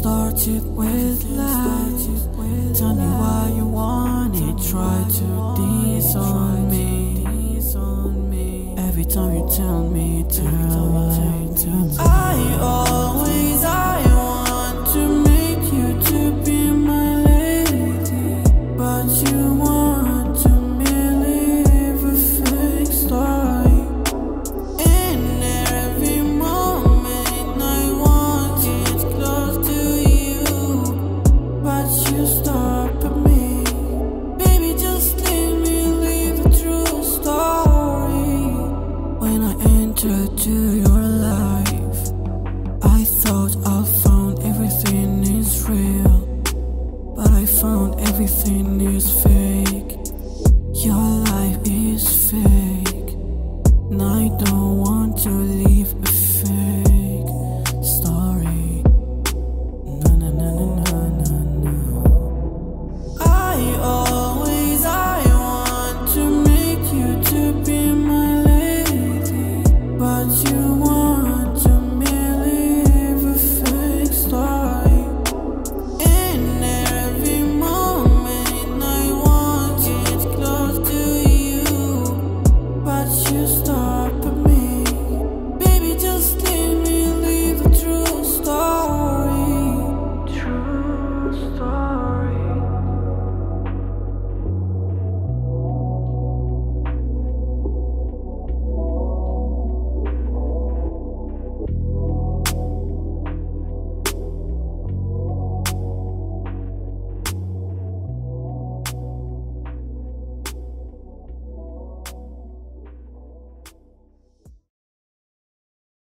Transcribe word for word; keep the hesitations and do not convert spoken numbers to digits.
started with lies. Tell me why you want it. Try to disown me. Every time you tell me, tell me, tell me. I always, I want to make you to be my lady, but you want to merely live a fake story. In every moment I want it close to you, but you stop at me. Baby, just let me live the true story. When I entered to your life, I thought I found everything is real, but I found everything is fake. Your life is fake, and I don't want to live a fake story. No, no, no, no, no, no, no. I always, I want to make you to be my lady, but you want to merely live a fake story. In every moment I want it close to you, but you stop at me. Baby, just let me live the true story. True story.